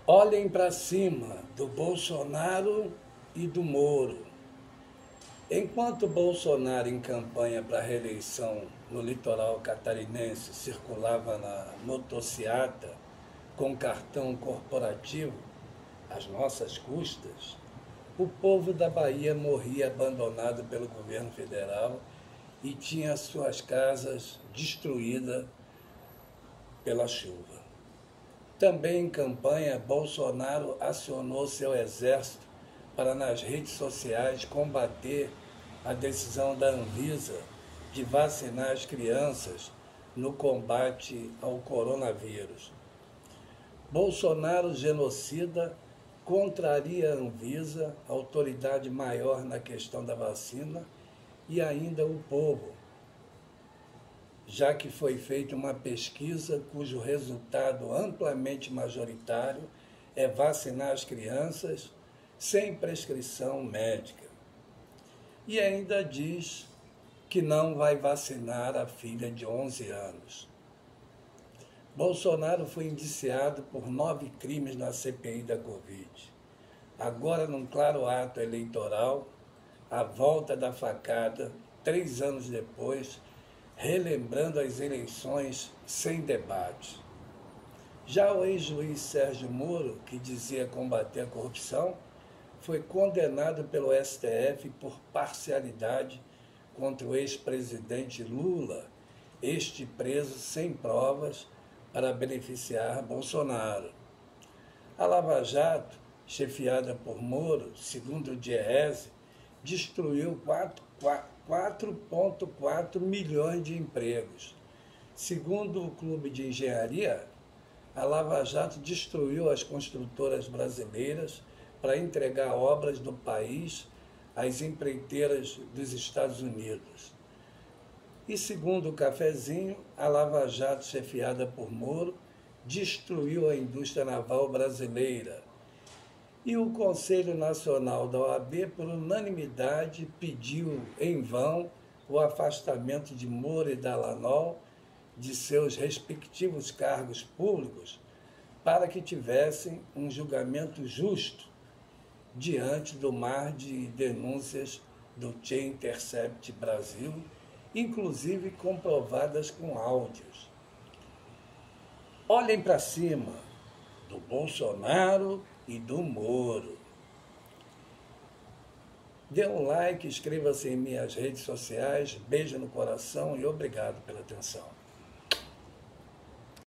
Olhem para cima do Bolsonaro e do Moro. Enquanto Bolsonaro, em campanha para a reeleição no litoral catarinense, circulava na motociata com cartão corporativo às nossas custas, o povo da Bahia morria abandonado pelo governo federal e tinha suas casas destruídas pela chuva. Também em campanha, Bolsonaro acionou seu exército para nas redes sociais combater a decisão da Anvisa de vacinar as crianças no combate ao coronavírus. Bolsonaro, genocida, contraria a Anvisa, autoridade maior na questão da vacina, e ainda o povo, já que foi feita uma pesquisa cujo resultado amplamente majoritário é vacinar as crianças sem prescrição médica. E ainda diz que não vai vacinar a filha de 11 anos. Bolsonaro foi indiciado por 9 crimes na CPI da Covid. Agora, num claro ato eleitoral, a volta da facada, 3 anos depois, relembrando as eleições sem debate. Já o ex-juiz Sérgio Moro, que dizia combater a corrupção, foi condenado pelo STF por parcialidade contra o ex-presidente Lula, este preso sem provas para beneficiar Bolsonaro. A Lava Jato, chefiada por Moro, segundo o Diese, destruiu 4,4 milhões de empregos. Segundo o Clube de Engenharia, a Lava Jato destruiu as construtoras brasileiras para entregar obras do país às empreiteiras dos Estados Unidos. E segundo o Cafezinho, a Lava Jato, chefiada por Moro, destruiu a indústria naval brasileira. E o Conselho Nacional da OAB, por unanimidade, pediu em vão o afastamento de Moro e Dallagnol de seus respectivos cargos públicos para que tivessem um julgamento justo diante do mar de denúncias do Chain Intercept Brasil, inclusive comprovadas com áudios. Olhem para cima do Bolsonaro e do Moro. Dê um like, inscreva-se em minhas redes sociais, beijo no coração e obrigado pela atenção.